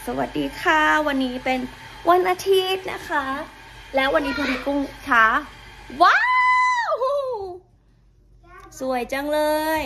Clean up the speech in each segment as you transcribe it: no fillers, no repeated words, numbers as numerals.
สวัสดีค่ะวันนี้เป็นวันอาทิตย์นะคะแล้ววันนี้พอดีกุ้งค่ะว้าวสวยจังเลย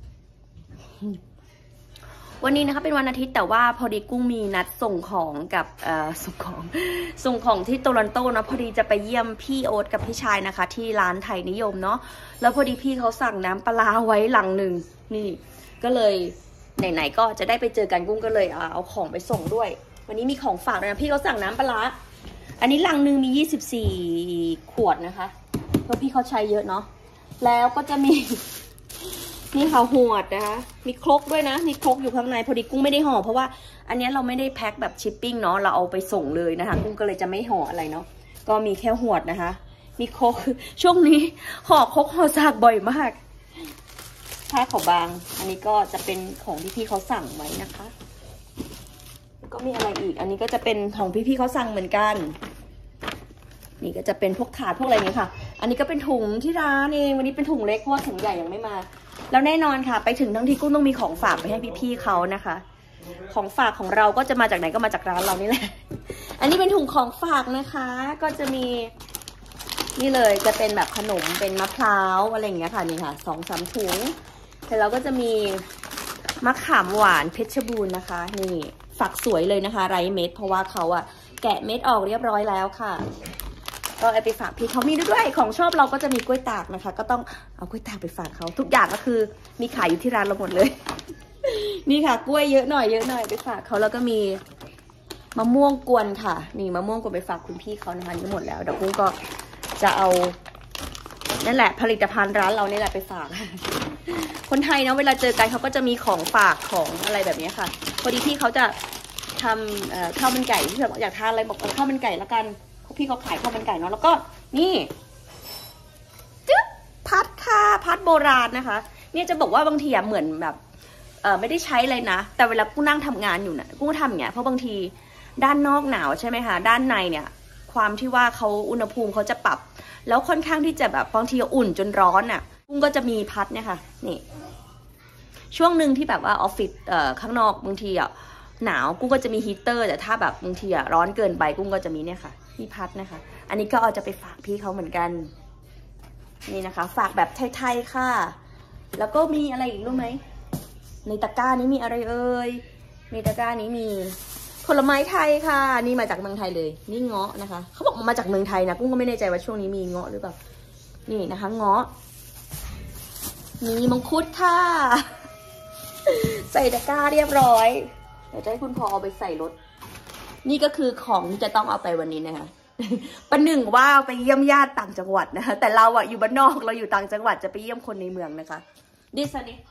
วันนี้นะคะเป็นวันอาทิตย์แต่ว่าพอดีกุ้งมีนัดส่งของกับส่งของที่โตรอนโตนะพอดีจะไปเยี่ยมพี่โอ๊ตกับพี่ชายนะคะที่ร้านไทยนิยมเนาะแล้วพอดีพี่เขาสั่งน้ำปลาไว้หลังหนึ่งนี่ก็เลยไหนๆก็จะได้ไปเจอกันกุ้งก็เลยเอาของไปส่งด้วยวันนี้มีของฝากด้วยนะพี่เขาสั่งน้ำปลาอันนี้ลังหนึ่งมี24ขวดนะคะเพราะพี่เขาใช้เยอะเนาะแล้วก็จะมีนี่ค่ะหวดนะคะมีครกด้วยนะมีครกอยู่ข้างในพอดีกุ้งไม่ได้ห่อเพราะว่าอันนี้เราไม่ได้แพ็คแบบชิปปิ้งเนาะเราเอาไปส่งเลยนะคะกุ้งก็เลยจะไม่ห่ออะไรเนาะก็มีแค่หวดนะคะมีครกช่วงนี้ห่อครกห่อซากบ่อยมากผ้าขาวบางอันนี้ก็จะเป็นของที่พี่เขาสั่งไว้นะคะก็มีอะไรอีกอันนี้ก็จะเป็นของพี่เขาสั่งเหมือนกันนี่ก็จะเป็นพวกถาดพวกอะไรเงี้ยค่ะอันนี้ก็เป็นถุงที่ร้านเองวันนี้เป็นถุงเล็กเพราะว่าถุงใหญ่ยังไม่มาแล้วแน่นอนค่ะไปถึงทั้งที่กุ้งต้องมีของฝากไปให้พี่เขานะคะของฝากของเราก็จะมาจากไหนก็มาจากร้านเรานี่แหละอันนี้เป็นถุงของฝากนะคะก็จะมีนี่เลยจะเป็นแบบขนมเป็นมะพร้าวอะไรอย่างเงี้ยค่ะนี่ค่ะ2-3 ถุงแต่เราก็จะมีมะขามหวานเพชรบูรณ์นะคะนี่ฝักสวยเลยนะคะไร้เม็ดเพราะว่าเขาแกะเม็ดออกเรียบร้อยแล้วค่ะก็เอาไปฝากพี่เขามีด้วยของชอบเราก็จะมีกล้วยตากนะคะก็ต้องเอากล้วยตากไปฝากเขาทุกอย่างก็คือมีขายอยู่ที่ร้านเราหมดเลย นี่ค่ะกล้วยเยอะหน่อยไปฝากเขาแล้วก็มีมะม่วงกวนค่ะนี่มะม่วงกวนไปฝากคุณพี่เขานะคะนี่หมดแล้วเดี๋ยวกุ้งก็จะเอานั่นแหละผลิตภัณฑ์ร้านเรานี่แหละไปฝาก คนไทยเนาะเวลาเจอกันเขาก็จะมีของฝากของอะไรแบบนี้ค่ะพอดีพี่เขาจะทำข้าวมันไก่ที่แบบอยากทานอะไรบอกเอาข้าวมันไก่แล้วกันพี่เขาขายข้าวมันไก่เนาะแล้วก็นี่จึ๊บพัดค่ะพัดโบราณนะคะเนี่ยจะบอกว่าบางทีเหมือนแบบไม่ได้ใช้เลยนะแต่เวลากุ้งนั่งทำงานอยู่นะกุ้งทำอย่างเงี้ยเพราะบางทีด้านนอกหนาวใช่ไหมคะด้านในเนี่ยความที่ว่าเขาอุณหภูมิเขาจะปรับแล้วค่อนข้างที่จะแบบบางทีอุ่นจนร้อนอ่ะกุ้งก็จะมีพัดเนี่ยค่ะนี่ช่วงหนึ่งที่แบบว่าออฟฟิศข้างนอกบางทีหนาวกุ้งก็จะมีฮีเตอร์แต่ถ้าแบบบางทีร้อนเกินไปกุ้งก็จะมีเนี่ยค่ะพี่พัดนะคะอันนี้ก็เอาจะไปฝากพี่เขาเหมือนกันนี่นะคะฝากแบบไทยๆค่ะแล้วก็มีอะไรอีกรู้ไหมในตะกร้านี้มีอะไรเอ่ยในตะกร้านี้มีผลไม้ไทยค่ะนี่มาจากเมืองไทยเลยนี่เงาะนะคะเขาบอกมาจากเมืองไทยนะกุ้งก็ไม่แน่ใจว่าช่วงนี้มีเงาะหรือเปล่านี่นะคะเงาะมีมังคุดค่ะใส่ตะกร้าเรียบร้อยเดี๋ยวจะให้คุณพ่อเอาไปใส่รถนี่ก็คือของที่จะต้องเอาไปวันนี้นะคะประหนึ่งว่าไปเยี่ยมญาติต่างจังหวัดนะคะแต่เราอยู่บ้านนอกเราอยู่ต่างจังหวัดจะไปเยี่ยมคนในเมืองนะคะดิฉันนี่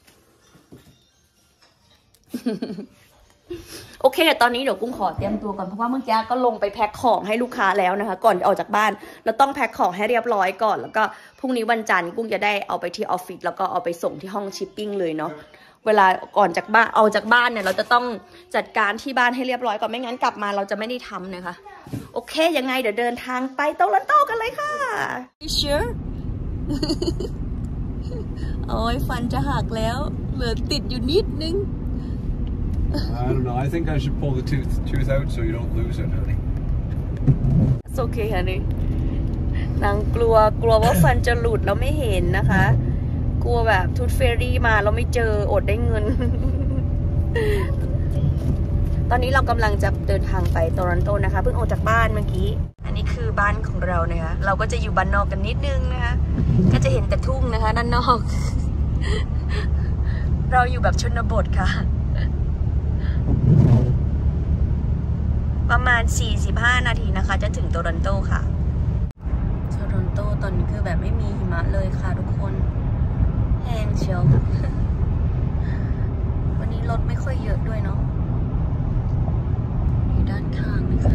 โอเคตอนนี้เดี๋ยวกุ้งขอเตรียมตัวก่อนเพราะว่าเมื่อกี้ก็ลงไปแพ็คของให้ลูกค้าแล้วนะคะก่อนออกจากบ้านเราต้องแพ็คของให้เรียบร้อยก่อนแล้วก็พรุ่งนี้วันจันทร์กุ้งจะได้เอาไปที่ออฟฟิศแล้วก็เอาไปส่งที่ห้องชิปปิ้งเลยเนาะเวลาก่อนจากบ้านออกจากบ้านเนี่ยเราจะต้องจัดการที่บ้านให้เรียบร้อยก่อนไม่งั้นกลับมาเราจะไม่ได้ทำนะคะโอเคยังไงเดี๋ยวเดินทางไปโตรอนโตกันเลยค่ะ sure โอ้ยฟันจะหักแล้วเหลือติดอยู่นิดนึง I don't know. I think I should pull the tooth out so you don't lose it, honey. It's okay, honey. นางกลัวว่าฟันจะหลุดแล้วไม่เห็นนะคะกลัวแบบทูธเฟรี่มาเราไม่เจออดได้เงิน ตอนนี้เรากำลังจะเดินทางไปโตรอนโตนะคะเพิ่งออกจากบ้านเมื่อกี้อันนี้คือบ้านของเรานะคะเราก็จะอยู่บ้านนอกกันนิดนึงนะคะก็จะเห็นแต่ทุ่งนะคะด้านนอก เราอยู่แบบชนบทค่ะประมาณ45 นาทีนะคะจะถึงโตรอนโตค่ะโตรอนโตตอนนี้คือแบบไม่มีหิมะเลยค่ะทุกคนแห้งเชียว วันนี้รถไม่ค่อยเยอะด้วยเนาะอยู่ด้านข้างนะคะ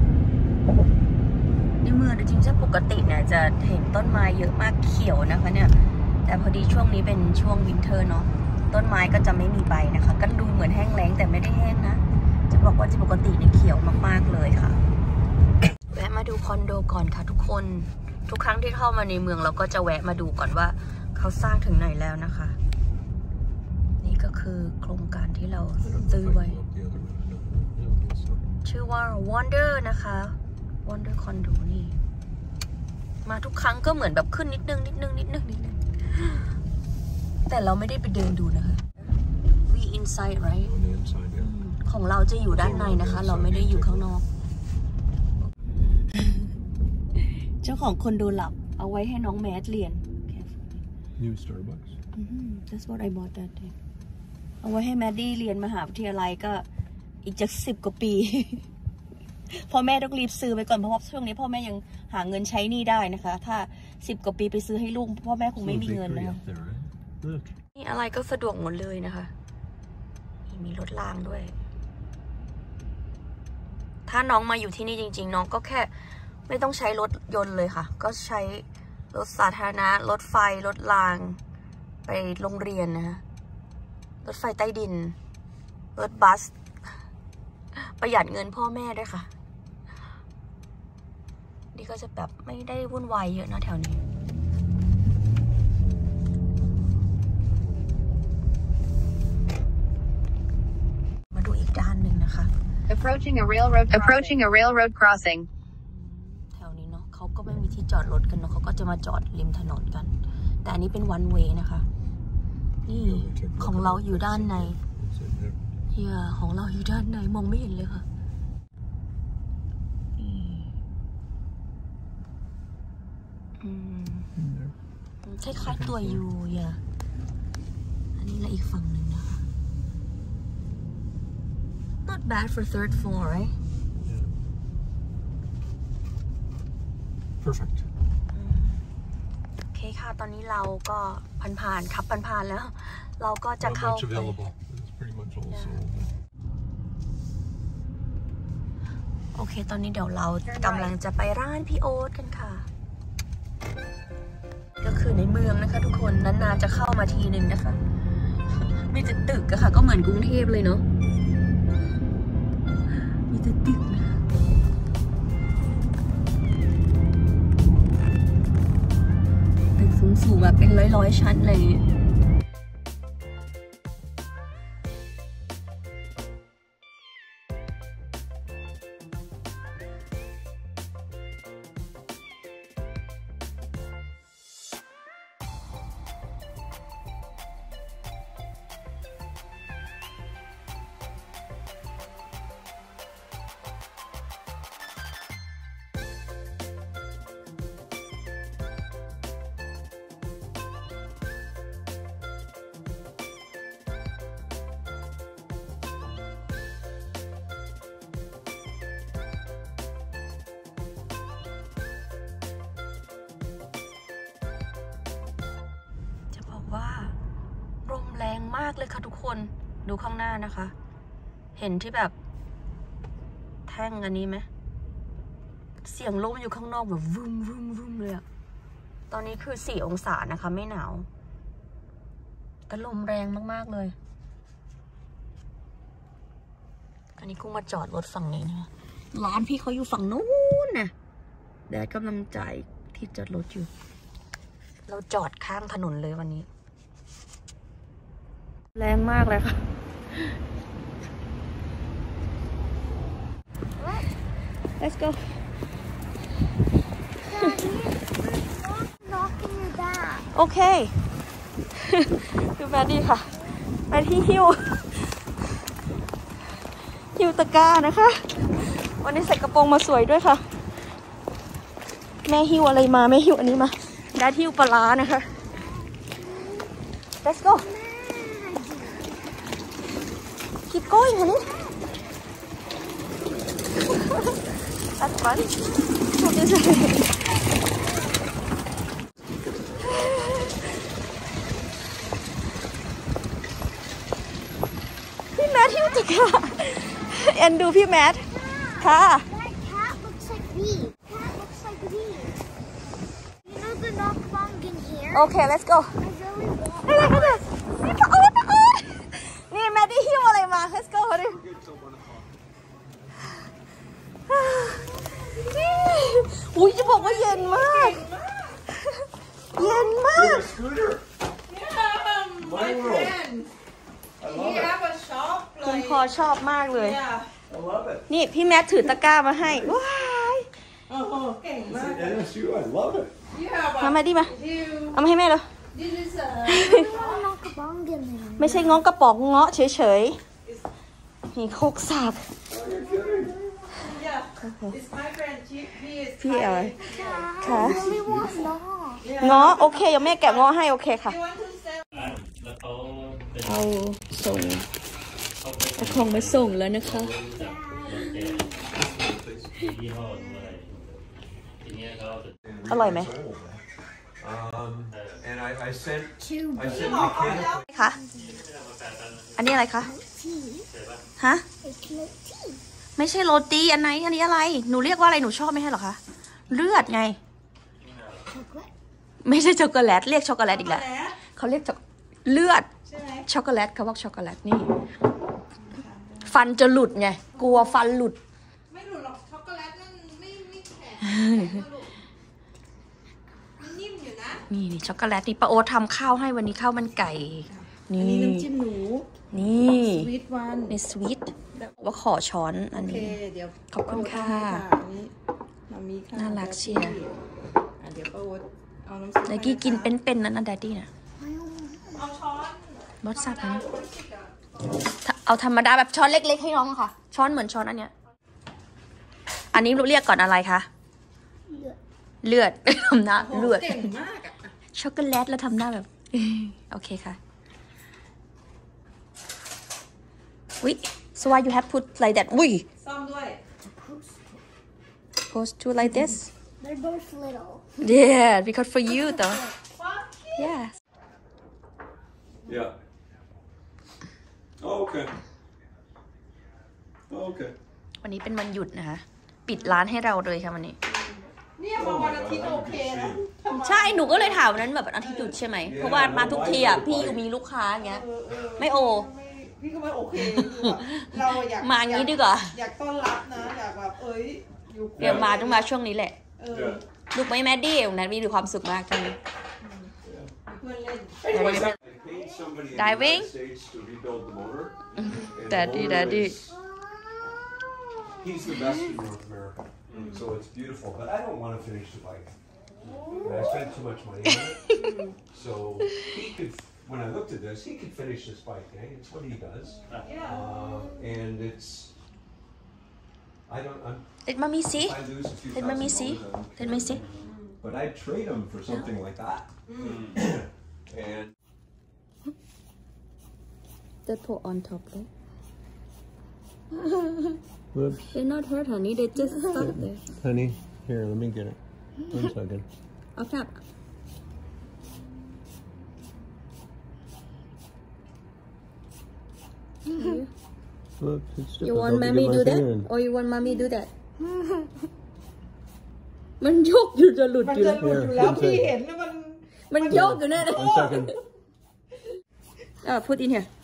ในเมืองจริงๆปกติเนี่ยจะเห็นต้นไม้เยอะมากเขียวนะคะเนี่ยแต่พอดีช่วงนี้เป็นช่วงวินเทอร์เนาะต้นไม้ก็จะไม่มีใบนะคะก็ดูเหมือนแห้งแล้งแต่ไม่ได้แห้งนะจะบอกว่าปกติเนี่ยเขียวมากๆเลยค่ะแวะมาดูคอนโดก่อนค่ะทุกคนทุกครั้งที่เข้ามาในเมืองเราก็จะแวะมาดูก่อนว่าเขาสร้างถึงไหนแล้วนะคะนี่ก็คือโครงการที่เราซื้อไว้ชื่อว่า Wonder นะคะ Wonder Condo นี่มาทุกครั้งก็เหมือนแบบขึ้นนิดนึงแต่เราไม่ได้ไปเดินดูนะคะ We inside right ของเราจะอยู่ด้านในนะคะเราไม่ได้อยู่ข้างนอกเจ้าของคอนโดหลับเอาไว้ให้น้องแมทเรียน New Starbucks That's what I bought that day เอาไว้ให้แมดดี้เรียนมหาวิทยาลัยก็อีกจะ10 กว่าปี พ่อแม่ต้องรีบซื้อไปก่อนเพราะว่าช่วงนี้พ่อแม่ยังหาเงินใช้หนี้ได้นะคะถ้า10 กว่าปีไปซื้อให้ลูกพ่อแม่คงไม่มีเงินนะคะนี่อะไรก็สะดวกหมดเลยนะคะมีรถรางด้วยถ้าน้องมาอยู่ที่นี่จริงๆน้องก็แค่ไม่ต้องใช้รถยนต์เลยค่ะก็ใช้รถสาธารณะรถไฟรถรางไปโรงเรียนนะคะรถไฟใต้ดินรถบัสประหยัดเงินพ่อแม่ด้วยค่ะนี่ก็จะแบบไม่ได้วุ่นวายเยอะนะแถวนี้มาดูอีกด้านหนึ่งนะคะ Approaching a railroad crossing แถวนี้เนาะเขาก็ไม่มีที่จอดรถกันเนาะเขาก็จะมาจอดริมถนนกันแต่อันนี้เป็น one way นะคะนี่ของเราอยู่ด้านในของเราอยู่ด้านในมองไม่เห็นเลยค่ะคล้ายๆตัวยูอันนี้ละอีกฝั่งหนึ่งนะคะ not bad for third floor right Perfect โอเคค่ะตอนนี้เราก็ผ่านขับผ่านแล้วเราก็จะเข้าไปโอเคตอนนี้เดี๋ยวเรากำลังจะไปร้านพี่โอ๊ตกันค่ะก็คือในเมืองนะคะทุกคนนานๆจะเข้ามาทีหนึ่งนะคะมีแต่ตึกอะค่ะก็เหมือนกรุงเทพเลยเนาะมีแต่ตึกนะตึกสูงๆแบบเป็นร้อยๆชั้นอะไรอย่างเงี้ยว่าลมแรงมากเลยค่ะทุกคนดูข้างหน้านะคะเห็นที่แบบแท่งอันนี้ไหมเสียงลมอยู่ข้างนอกแบบวึ่มเลยอะตอนนี้คือ4 องศานะคะไม่หนาวแต่ลมแรงมากๆเลยอันนี้กุ้งมาจอดรถฝั่งนี้นะคะร้านพี่เขาอยู่ฝั่งนู้นน่ะแดดกำลังจ่ายที่จอดรถอยู่เราจอดข้างถนนเลยวันนี้แรงมากเลยค่ะ Let's go โอเคคือแมดดี้ค่ะไปที่ฮิวตะกร้านะคะวันนี้ใส่กระโปรงมาสวยด้วยค่ะแม่ฮิวอะไรมาแม่ฮิวอันนี้มาได้ฮิวปลาร้านะคะ Let's go keep going honey that's fun พี่แมทฮิวตะกร้าเอ็นดูพี่แมทค่ะ Cat looks like me. Cat looks like me. You know the knock bong in here? Okay let's go I really want นี่แมดดี้ฮิวอะไรมา let's go ดิอุ้ยจะบอกว่าเย็นมากเย็นมาก My world. คุณพอชอบมากเลย I love it. นี่พี่แมทถือตะกร้ามาให้ว้ายโอ้โหเก่งมาก Yes, you. I love it. มาดิมาเอามาให้แม่เลย This is knock a bong in there. ไม่ใช่ง้อกระป๋องเงาะเฉยๆนี่โคกสาก Oh, you're kidding. yeah it's my friend he is พี่อะไรค่ะ I only want long. เงาะโอเคเดี๋ยวแม่แกะเงาะให้โอเคค่ะ you want to sell แล้วเขาเป็นเอาส่งเอาของมาส่งแล้วนะคะยี่ห้ออะไรทีนี้เขาจะอร่อยไหม And I sent Two mechanical. คะอันนี้อะไรคะ tea. ฮะ It's milk tea. ไม่ใช่โรตีอันไหนอันนี้อะไรหนูเรียกว่าอะไรหนูชอบไม่ใช่เหรอคะเลือดไง Chocolate. ไม่ใช่ช็อกโกแลตเรียกช็อกโกแลตอีกแล้วแล้วเขาเรียกเลือดใช่ไหมช็อกโกแลตเขาบอกช็อกโกแลตนี่ ฟันจะหลุดไงกลัวฟันหลุดไม่หลุดหรอกช็อกโกแลตนั่นไม่แข็งมันนิ่มอยู่นะนี่ช็อกโกแลตนี่ป้าโอ๊ตทำข้าวให้วันนี้ข้าวมันไก่อันนี้น้ำจิ้มหนูนี่สวีทวันในสวีทว่าขอช้อนอันโอเคนี้เดี๋ยวขอบคุณค่ะอันนี้มามีค่ะน่ารักเชียร์เดี๋ยวป้าโอ๊ตเอาน้ำซุปไดกี้กินเป็นๆนั่นนะแดดดี้นะเอาช้อนบอสซับนะเอาธรรมดาแบบช้อนเล็กๆให้น้องค่ะ ช้อนเหมือนช้อนอันเนี้ยอันนี้เรียกก่อนอะไรคะเลือด ทำหน้าเลือดเก่งมากอ่ะช็อกโกแลตแล้วทำหน้าแบบ โอเคค่ะวิ so why you have put like that วิซ่อมด้วย supposed to like this They're both little. yeah because for you though yeah Yeah. Oh, okay. Oh, okay. วันนี้เป็นวันหยุดนะคะปิดร้านให้เราเลยค่ะวันนี้เนี่ยพอวันอาทิตย์โอเคนะทำไมใช่หนูก็เลยถามวันนั้นแบบอาทิตย์หยุดใช่ไหมเพราะว่ามาทุกทีอ่ะพี่อยู่มีลูกค้าอย่างเงี้ยไม่โอพี่ก็ไม่โอเคคือแบบเราอยากมาอย่างนี้ดีกว่าอยากต้อนรับนะอยากแบบอยู่เดี๋ยวมาต้องมาช่วงนี้แหละ Yeah. ลูกไม่แมดดี้ของนั้นมีความสุขมากจังเพื่อนเล่น I paid somebody in the Diving? United States to rebuild the motor. And the Daddy, motor daddy. is- He's the best in North America. So it's beautiful. But I don't want to finish the bike. And I spent too much money on it. So he could, when I looked at this, he could finish this bike. Eh? It's what he does. And it's, Let mommy see I lose a few Let mommy $1,000, see I don't Let me care. see But I'd trade him for something like that. And They put on top though whoops, They're not hurt honey they just stuck there honey, here, let me get it. 1 second. เอาครับ Whoops, it's still, You don't want get mommy my do that finger in. or you want mommy do that มันโยกอยู่จะหลุดมันอยู่จะแล้วหลุดอยู่แล้วพี่เห็นแล้วมันมันโยกอยู่แน่เลย 1 second. put in here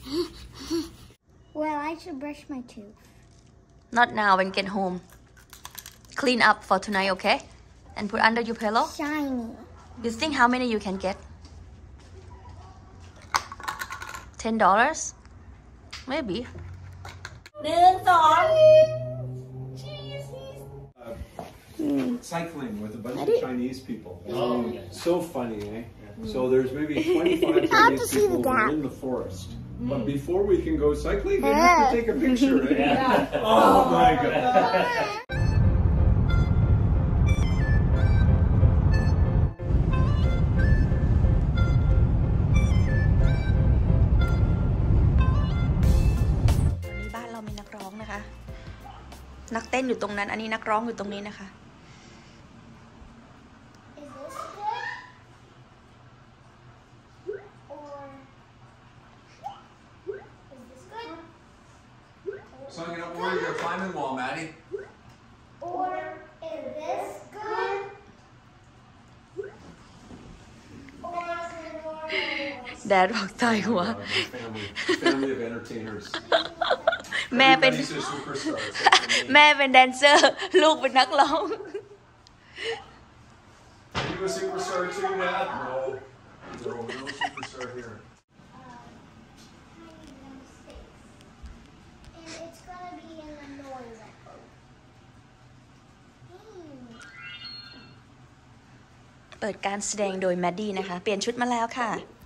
Well, I should brush my tooth. Not now when get home Clean up for tonight okay and put under your pillow Shiny. You think how many you can get $10 maybe Cycling with a bunch of Chinese people. Oh, okay. So funny, eh? So there's maybe 25 to Chinese see people the who are gap. in the forest. But before we can go cycling, they have to take a picture, eh? Yeah. Oh my god. วันนี้บ้านเรามีนักร้องนะคะ นักเต้นอยู่ตรงนั้น อันนี้นักร้องอยู่ตรงนี้นะคะ Is this good? Or is this good? So I'm gonna order your climbing wall, Maddie. Or is this good? Or is it แดดบอกตายหัว Family of entertainers. แม่เป็น Everybody's a superstar. แม่เป็นแดนเซอร์ ลูกเป็นนักร้อง Are you a superstar too, Dad? No. No superstar here. And it's gonna be in the เปิดการแสดงโดยแมดดี้นะคะ เปลี่ยนชุดมาแล้วค่ะ